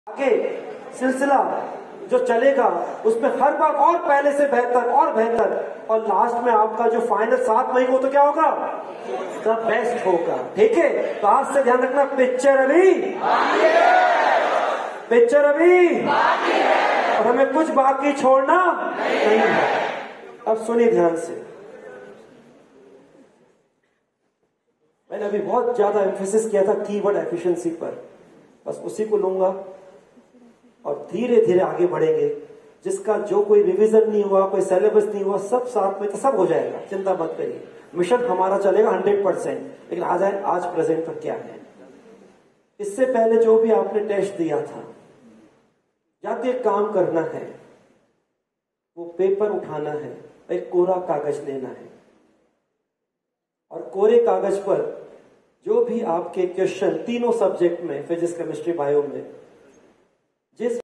आगे सिलसिला जो चलेगा उसमें हर बार और पहले से बेहतर और बेहतर, और लास्ट में आपका जो फाइनल 7 मई को तो क्या होगा, द बेस्ट होगा। ठीक है, तो आज से ध्यान रखना, पिक्चर अभी और हमें कुछ बाकी छोड़ना नहीं है। अब सुनिए ध्यान से, मैंने अभी बहुत ज्यादा एम्फेसिस किया था कीवर्ड एफिशिएंसी पर, बस उसी को लूंगा और धीरे धीरे आगे बढ़ेंगे। जिसका जो कोई रिवीजन नहीं हुआ, कोई सिलेबस नहीं हुआ, सब साथ में तो सब हो जाएगा, चिंता मत करिए। मिशन हमारा चलेगा 100%, लेकिन आज प्रेजेंट पर क्या है। इससे पहले जो भी आपने टेस्ट दिया था, जाते एक काम करना है, वो पेपर उठाना है, एक कोरा कागज लेना है और कोरे कागज पर जो भी आपके क्वेश्चन तीनों सब्जेक्ट में, फिजिक्स केमिस्ट्री बायो में, जिस